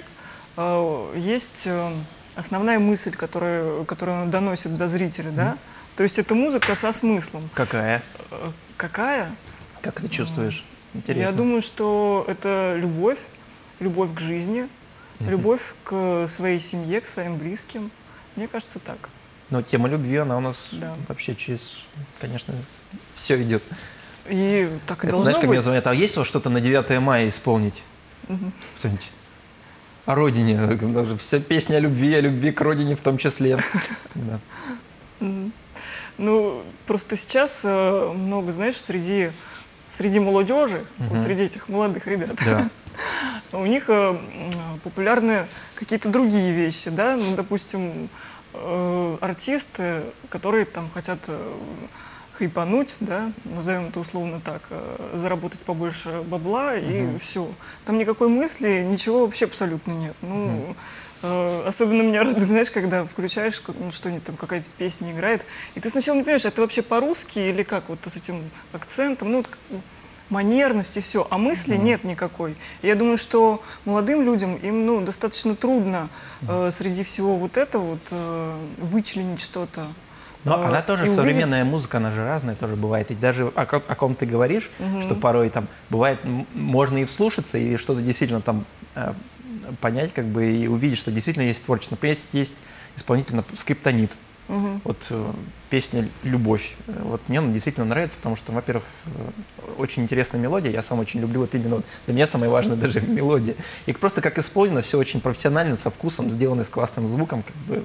есть основная мысль, которую, которую она доносит до зрителя, да? То есть это музыка со смыслом. Какая? Какая? Как ты чувствуешь? Интересно. Я думаю, что это любовь, любовь к жизни, mm-hmm. любовь к своей семье, к своим близким. Мне кажется, так. Но тема любви, она у нас да. вообще через, конечно, все идет. И так и это, должно знаешь, как быть. мне звонят, а есть у вас что-то на девятое мая исполнить? Mm-hmm. Кто-нибудь? О родине. Вся песня о любви, о любви к родине в том числе. Да. Mm-hmm. Ну, просто сейчас э, много, знаешь, среди, среди молодежи, uh-huh. вот среди этих молодых ребят, да. у них э, популярны какие-то другие вещи, да, ну, допустим, э, артисты, которые там хотят э, хайпануть, да, назовем это условно так, э, заработать побольше бабла, uh-huh. и все. Там никакой мысли, ничего вообще абсолютно нет. Ну, uh-huh. Особенно меня радует, знаешь, когда включаешь, ну, что-нибудь там, какая-то песня играет, и ты сначала не понимаешь, это вообще по-русски или как, вот с этим акцентом, ну, вот, манерность и все, а мысли mm-hmm. нет никакой. И я думаю, что молодым людям, им, ну, достаточно трудно mm-hmm. э, среди всего вот этого вот э, вычленить что-то. Но э, она тоже современная увидеть... музыка, она же разная тоже бывает. И даже о, о ком ты говоришь, mm-hmm. что порой там бывает, можно и вслушаться, и что-то действительно там... Э, понять, как бы, и увидеть, что действительно есть творчество. Например, есть, есть исполнитель Скриптонит. Угу. Вот э, песня «Любовь». Вот мне она действительно нравится, потому что, во-первых, э, очень интересная мелодия. Я сам очень люблю вот именно, для меня самое важное даже мелодия. И просто как исполнено, все очень профессионально, со вкусом, сделано с классным звуком. Как бы.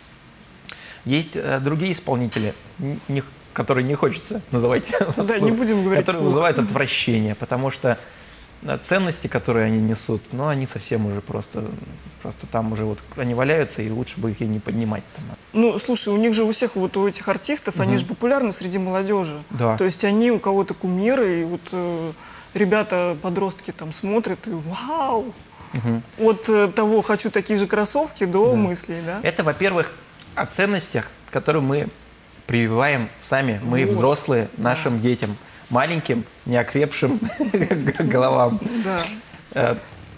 Есть э, другие исполнители, не, которые не хочется называть, да, не будем говорить которые вызывают отвращение, потому что ценности, которые они несут, но они совсем уже просто, просто там уже вот они валяются, и лучше бы их и не поднимать. Там. Ну, слушай, у них же у всех вот у этих артистов, угу. они же популярны среди молодежи. Да. То есть они у кого-то кумиры, и вот э, ребята, подростки там смотрят, и вау! Угу. От э, того «хочу такие же кроссовки» до да. мыслей, да? Это, во-первых, о ценностях, которые мы прививаем сами, мы вот. взрослые, нашим да. детям. Маленьким, неокрепшим головам. Да.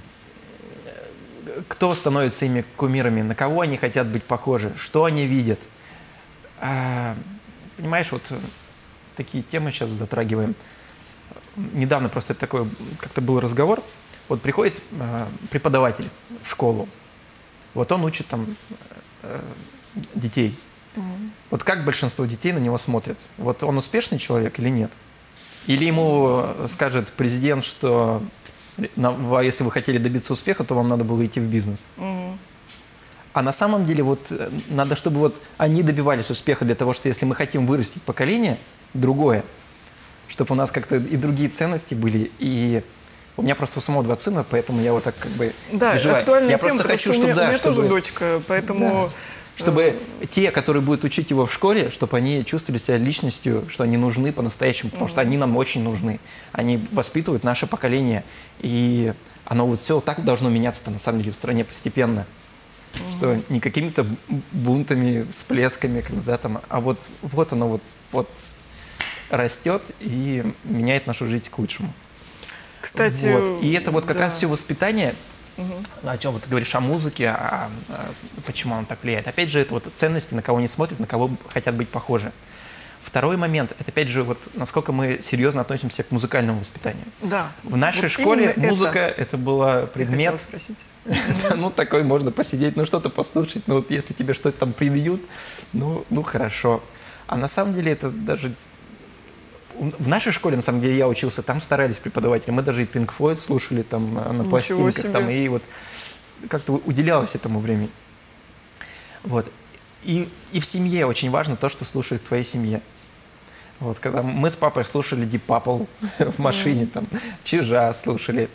Кто становится ими кумирами, на кого они хотят быть похожи, что они видят. А, понимаешь, вот такие темы сейчас затрагиваем. Недавно просто такой, как-то был разговор. Вот приходит а, преподаватель в школу. Вот он учит там а, детей. Mm. Вот как большинство детей на него смотрят? Вот он успешный человек или нет? Или ему скажет президент, что если вы хотели добиться успеха, то вам надо было идти в бизнес. Угу. А на самом деле вот надо, чтобы вот они добивались успеха для того, что если мы хотим вырастить поколение другое, чтобы у нас как-то и другие ценности были, и у меня просто у самого два сына, поэтому я вот так как бы да, переживаю. Актуальная я тема, просто хочу, что чтобы, у меня, да, у меня чтобы... тоже дочка, поэтому... Да. Чтобы те, которые будут учить его в школе, чтобы они чувствовали себя личностью, что они нужны по-настоящему, потому mm-hmm. что они нам очень нужны. Они воспитывают наше поколение, и оно вот все так должно меняться на самом деле в стране постепенно, mm-hmm. что не какими-то бунтами, всплесками, когда там, а вот, вот оно вот, вот растет и меняет нашу жизнь к лучшему. Кстати, вот. И это вот как да. раз все воспитание, Угу. О чем вот ты говоришь о музыке, а, а, почему он так влияет. Опять же, это вот ценности, на кого не смотрят, на кого хотят быть похожи. Второй момент, это опять же, вот насколько мы серьезно относимся к музыкальному воспитанию. Да. В нашей вот школе музыка это, это был предмет. Спросить. Ну, такой можно посидеть, ну, что-то послушать, ну, вот если тебе что-то там привьют, ну, ну, хорошо. А на самом деле это даже... В нашей школе, на самом деле, я учился, там старались преподаватели. Мы даже и Pink Floyd слушали там на пластинках, там, и вот как-то уделялось этому времени. Вот. И, и в семье очень важно то, что слушают в твоей семье. Вот, когда мы с папой слушали Deep Purple в машине, там, Чижа слушали.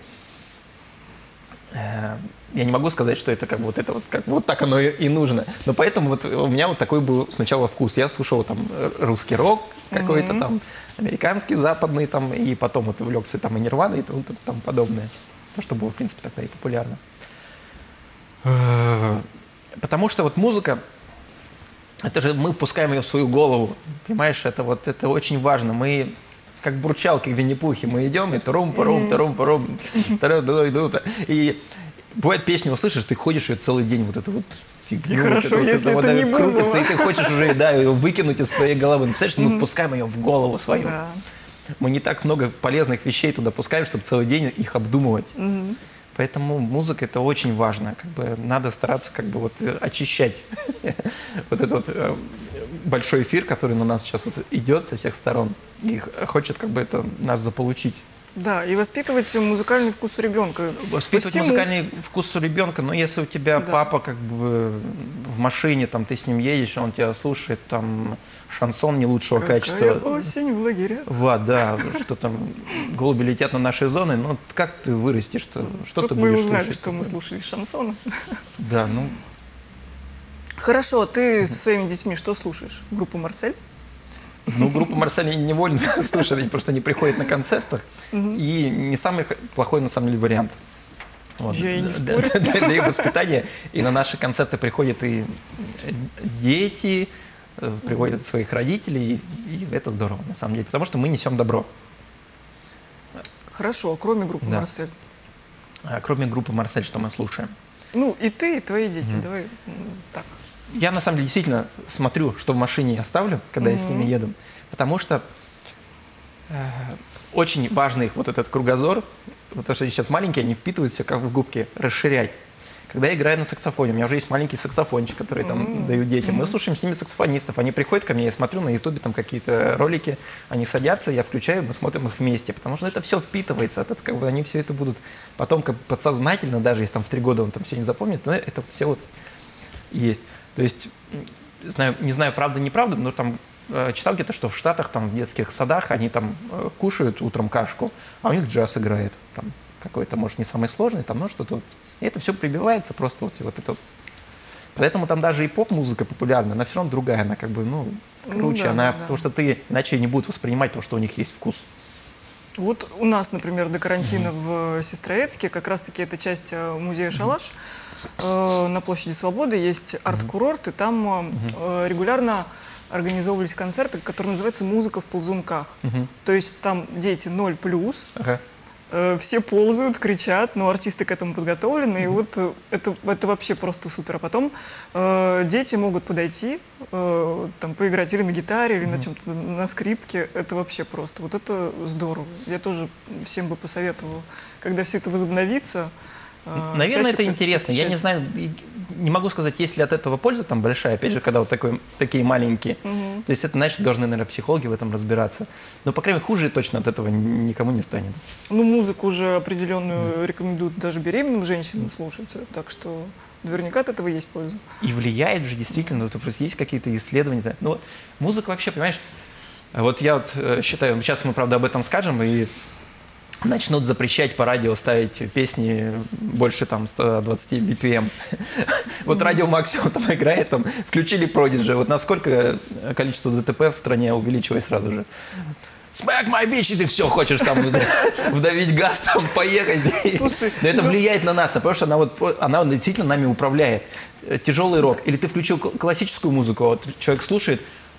Я не могу сказать, что это как вот это вот, как вот так оно и, и нужно. Но поэтому вот у меня вот такой был сначала вкус. Я слушал там русский рок какой-то Mm-hmm. там, американский, западный там, и потом вот увлекся там и Нирвана и тому, там подобное. То, что было, в принципе, тогда и популярно. Потому что вот музыка, это же мы впускаем ее в свою голову, понимаешь, это вот, это очень важно. Мы как бурчалки в Винни-Пухе, мы идем, и тарум-парум, тарум-парум, тарум-парум, и бывает, песню услышишь, ты ходишь ее целый день, вот это вот фигню. И хорошо, если это не Бузова. И ты хочешь уже, да, ее выкинуть из своей головы. Ну, представляешь, что мы впускаем ее в голову свою. Да. Мы не так много полезных вещей туда пускаем, чтобы целый день их обдумывать. Угу. Поэтому музыка это очень важно. Как бы надо стараться как бы вот очищать вот этот вот большой эфир, который на нас сейчас вот идет со всех сторон. И хочет как бы это нас заполучить. Да, и воспитывать музыкальный вкус у ребенка. Воспитывать Посему... музыкальный вкус у ребенка, но если у тебя Да. папа как бы в машине, там ты с ним едешь, он тебя слушает, там шансон не лучшего Какая качества. осень в лагерях. Вот, да, что там голуби летят на нашей зоне, ну как ты вырастешь, что, что Тут ты мы будешь узнали, слушать? что мы слушали шансон. Да, ну Хорошо, ты со своими детьми что слушаешь? Группу «Марсель»? Ну, группу Марсель невольно слушают, они просто не приходят на концертах. И не самый х- плохой, на самом деле, вариант. Вот. Я и не Для- спорю. Для, для их воспитания. И на наши концерты приходят и дети, э, приводят своих родителей. И, и это здорово, на самом деле. Потому что мы несем добро. Хорошо, кроме группы Да. «Марсель». А кроме группы Марсель, что мы слушаем? Ну, и ты, и твои дети. Давай м, так. Я, на самом деле, действительно смотрю, что в машине я ставлю, когда я с ними еду. Потому что э, очень важно их вот этот кругозор, вот то, что они сейчас маленькие, они впитываются как в губки, расширять. Когда я играю на саксофоне, у меня уже есть маленький саксофончик, который там даю детям. Мы слушаем с ними саксофонистов, они приходят ко мне, я смотрю на ютубе там какие-то ролики, они садятся, я включаю, мы смотрим их вместе, потому что это все впитывается, это, как бы, они все это будут потом как подсознательно, даже если там в три года он там все не запомнит, но это все вот есть. То есть, знаю, не знаю, правда, неправда, но там э, читал где-то, что в Штатах, там в детских садах они там э, кушают утром кашку, а у них джаз играет, там какой-то, может, не самый сложный, там, ну, что-то вот. И это все прибивается просто вот, и вот это вот. Поэтому там даже и поп-музыка популярна, она все равно другая, она как бы, ну, круче, Ну, да, она, да, да. потому что ты иначе не будут воспринимать то, что у них есть вкус. Вот у нас, например, до карантина в Сестрорецке, как раз-таки это часть э, музея «Шалаш», э, на площади Свободы есть арт-курорт, и там э, регулярно организовывались концерты, которые называются «Музыка в ползунках». То есть там дети ноль плюс, Ага. э, все ползают, кричат, но артисты к этому подготовлены, и вот э, это, это вообще просто супер. А потом э, дети могут подойти, э, там, поиграть или на гитаре, или на чем-то, на скрипке. Это вообще просто. Вот это здорово. Я тоже всем бы посоветовала, когда все это возобновится. э, Наверное, чаще это интересно. Я не посещать. знаю, и не могу сказать, есть ли от этого польза там большая, опять же, когда вот такой, такие маленькие. Мгм. То есть это, значит, должны, наверное, психологи в этом разбираться. Но, по крайней мере, хуже точно от этого никому не станет. Ну, музыку уже определенную рекомендуют даже беременным женщинам слушать, так что наверняка от этого есть польза. И влияет же действительно, вот, просто есть какие-то исследования. Но музыка вообще, понимаешь, вот я вот э, считаю, сейчас мы, правда, об этом скажем, и начнут запрещать по радио ставить песни больше там сто двадцать би пи эм. Вот радио максимум там играет, там включили Prodigy. Вот насколько количество ДТП в стране увеличилось сразу же. Smack my bitch, и ты все хочешь там вдавить газ, там поехать. Слушай, Но это ну- влияет на нас, потому что она вот она действительно нами управляет. Тяжелый рок. Или ты включил к- классическую музыку, вот человек слушает,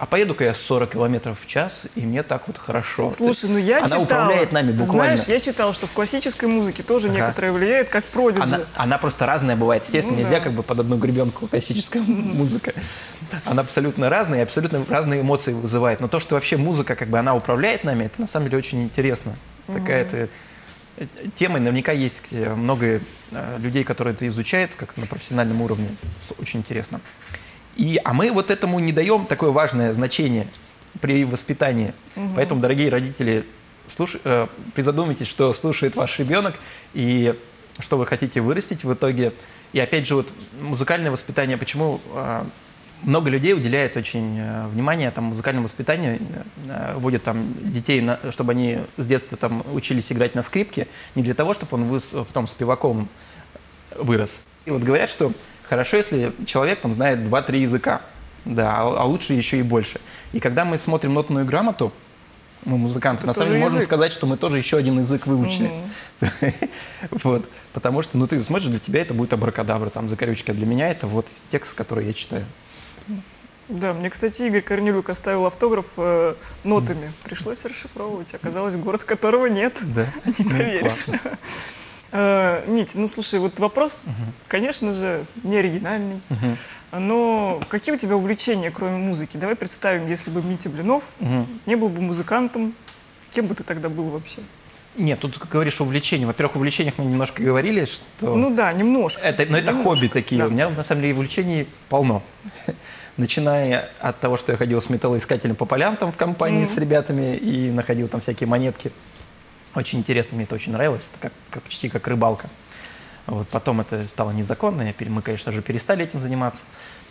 а поеду-ка я сорок километров в час, и мне так вот хорошо. Слушай, ну я Она читала, управляет нами буквально. Знаешь, я читала, что в классической музыке тоже Ага. некоторые влияет, как Продиджи. Она, она просто разная бывает. Естественно, Ну нельзя да. как бы под одну гребенку классическая музыка. Она абсолютно разная, и абсолютно разные эмоции вызывает. Но то, что вообще музыка, как бы она управляет нами, это на самом деле очень интересно. Такая-то тема, и наверняка есть много э, людей, которые это изучают как на профессиональном уровне. Очень интересно. И, а мы вот этому не даем такое важное значение при воспитании. Поэтому, дорогие родители, слуш... э, призадумайтесь, что слушает ваш ребенок и что вы хотите вырастить в итоге. И опять же, вот музыкальное воспитание, почему э, много людей уделяет очень э, внимание там, музыкальному воспитанию, э, вводят там детей, на, чтобы они с детства там, учились играть на скрипке, не для того, чтобы он выс... потом спеваком вырос. И вот говорят, что хорошо, если человек там, знает два-три языка, да, а, а лучше еще и больше. И когда мы смотрим нотную грамоту, мы музыканты, Это на самом деле тоже можем язык. сказать, что мы тоже еще один язык выучили. Вот. Потому что, ну, ты смотришь, для тебя это будет абракадабра, там, закорючки, а для меня это вот текст, который я читаю. Да, мне, кстати, Игорь Корнелюк оставил автограф э, нотами. Пришлось расшифровывать. Оказалось, город которого нет. Да. Не поверишь. Э, Мить, ну слушай, вот вопрос, конечно же, не оригинальный. Но какие у тебя увлечения, кроме музыки? Давай представим, если бы Митя Блинов не был бы музыкантом, кем бы ты тогда был вообще? Нет, тут говоришь о увлечении. Во-первых, о увлечениях мы немножко говорили, что... Ну да, немножко. Это, но это Немножко, хобби такие. да. У меня, на самом деле, увлечений полно. Начиная от того, что я ходил с металлоискателем по полям там в компании с ребятами и находил там всякие монетки. Очень интересно, мне это очень нравилось. Это как, как, почти как рыбалка. Вот, потом это стало незаконно. Я, пере- мы, конечно же, перестали этим заниматься.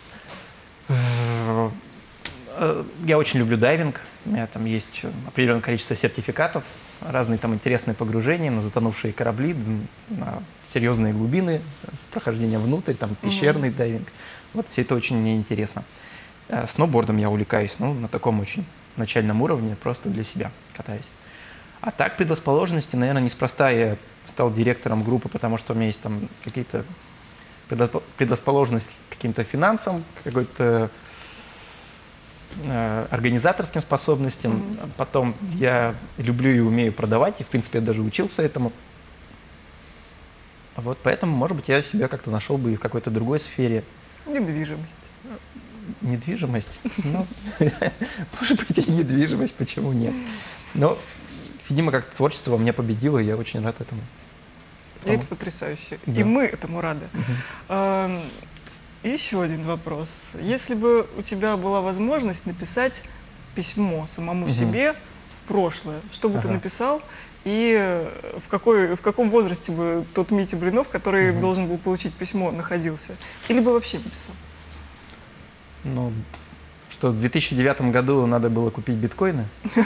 Я очень люблю дайвинг. У меня там есть определенное количество сертификатов, разные там интересные погружения на затонувшие корабли, на серьезные глубины с прохождением внутрь, там пещерный mm-hmm. дайвинг. Вот все это очень мне интересно. Сноубордом я увлекаюсь, ну, на таком очень начальном уровне, просто для себя катаюсь. А так, предрасположенности, наверное, неспроста я стал директором группы, потому что у меня есть там какие-то предрасположенности к каким-то финансам, какой-то э, организаторским способностям. Mm-hmm. Потом я люблю и умею продавать, и, в принципе, я даже учился этому. Вот, поэтому, может быть, я себя как-то нашел бы и в какой-то другой сфере. Недвижимость. Недвижимость? Ну, может быть, и недвижимость, почему нет? Но, видимо, как-то творчество во мне победило, и я очень рад этому. И это потрясающе. Да. И мы этому рады. Мгм. А, еще один вопрос. Если бы у тебя была возможность написать письмо самому Мгм. себе в прошлое, что бы ты Ага. написал? И в, какой, в каком возрасте бы тот Митя Блинов, который Мгм. должен был получить письмо, находился? Или бы вообще написал? Ну, что в две тысячи девятом году надо было купить биткоины.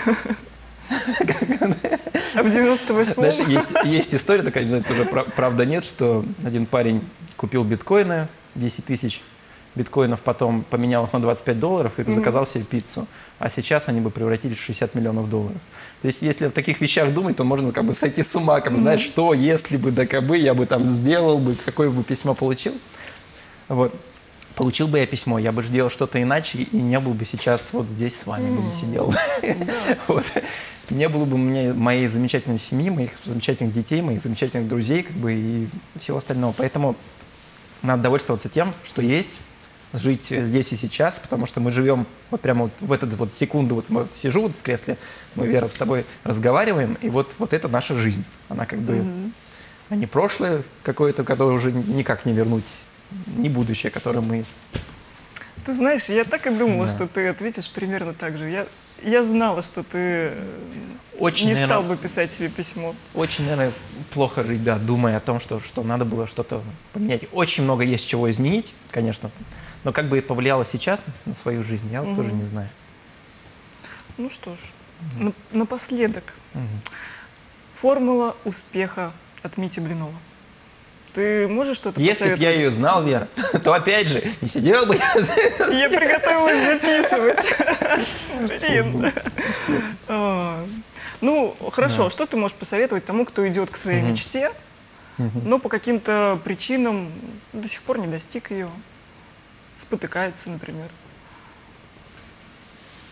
А в девяносто восьмом? Знаешь, есть, есть история такая, не знаю, это уже прав- правда нет, что один парень купил биткоины, десять тысяч биткоинов, потом поменял их на двадцать пять долларов и заказал себе пиццу. А сейчас они бы превратились в шестьдесят миллионов долларов. То есть, если о таких вещах думать, то можно как бы сойти с ума, как знать, что, если бы, да кабы, я бы там сделал бы, какое бы письмо получил. Вот. Получил бы я письмо, я бы сделал что-то иначе и не был бы сейчас вот здесь с вами, бы не сидел. Вот. Не было бы у меня моей замечательной семьи, моих замечательных детей, моих замечательных друзей, как бы, и всего остального. Поэтому надо довольствоваться тем, что есть, жить здесь и сейчас, потому что мы живем вот прямо вот в эту вот секунду, вот, вот сижу вот в кресле, мы, Вера, с тобой разговариваем, и вот, вот это наша жизнь. Она как бы, Мгм. а не прошлое какое-то, которое уже никак не вернуть, не будущее, которое мы... Ты знаешь, я так и думала, Да. что ты ответишь примерно так же. Я, я знала, что ты э, Очень, не наверное, стал бы писать себе письмо. Очень, наверное, плохо жить, да, думая о том, что, что надо было что-то поменять. Очень много есть чего изменить, конечно, но как бы это повлияло сейчас на свою жизнь, я вот Мгм. тоже не знаю. Ну что ж, на- напоследок. Мгм. Формула успеха от Мити Блинова. Ты можешь что-то Если бы я посоветовать? ее знал, Вера, то опять же, не сидел бы я за- Я приготовилась записывать. Блин. А, Ну, хорошо. Да. Что ты можешь посоветовать тому, кто идет к своей Мгм. мечте, Мгм. но по каким-то причинам до сих пор не достиг ее? Спотыкается, например.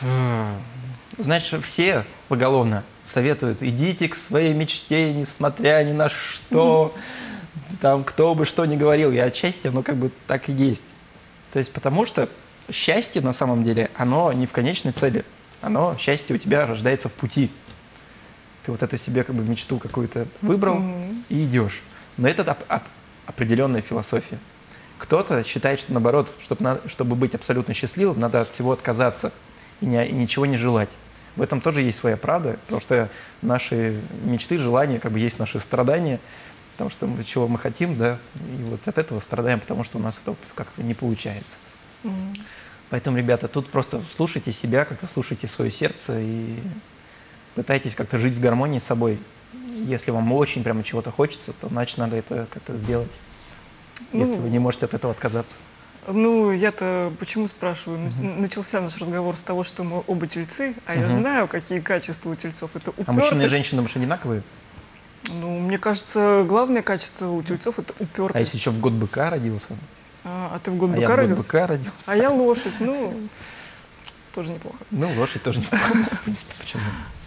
Знаешь, все поголовно советуют, идите к своей мечте, несмотря ни на что, там, кто бы что ни говорил. И отчасти оно как бы так и есть. То есть потому что счастье на самом деле, оно не в конечной цели. Оно, счастье у тебя рождается в пути. Ты вот эту себе как бы мечту какую-то выбрал mm-hmm. и идешь. Но это оп- оп- определенная философия. Кто-то считает, что наоборот, чтобы, на, чтобы быть абсолютно счастливым, надо от всего отказаться и, не, и ничего не желать. В этом тоже есть своя правда, потому что наши мечты, желания, как бы есть наши страдания, потому что мы, чего мы хотим, да, и вот от этого страдаем, потому что у нас это как-то не получается. Mm-hmm. Поэтому, ребята, тут просто слушайте себя, как-то слушайте свое сердце и пытайтесь как-то жить в гармонии с собой. Если вам очень прямо чего-то хочется, то значит надо это как-то сделать, ну, если вы не можете от этого отказаться. Ну, я-то почему спрашиваю? Uh-huh. Начался наш разговор с того, что мы оба тельцы, а uh-huh. я знаю, какие качества у тельцов. Это упертость. А мужчины и женщины, может, одинаковые? Ну, мне кажется, главное качество у тельцов – это упертость. А если еще в год быка родился? А, а ты в год а быка я родился? в год быка родился. А я лошадь, ну, тоже неплохо. Ну, лошадь тоже неплохо, в принципе, почему?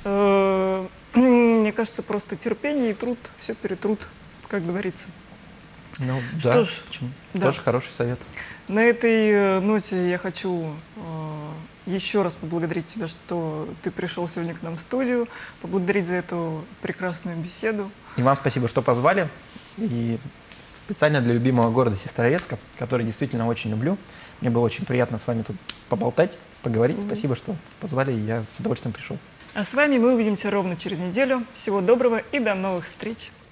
Мне кажется, просто терпение и труд все перетрут, как говорится. Ну, что да, ж, да, тоже хороший совет. На этой ноте я хочу э, еще раз поблагодарить тебя, что ты пришел сегодня к нам в студию, поблагодарить за эту прекрасную беседу. И вам спасибо, что позвали. И специально для любимого города Сестрорецка, который действительно очень люблю. Мне было очень приятно с вами тут поболтать, поговорить. Mm-hmm. Спасибо, что позвали, и я с удовольствием пришел. А с вами мы увидимся ровно через неделю. Всего доброго и до новых встреч!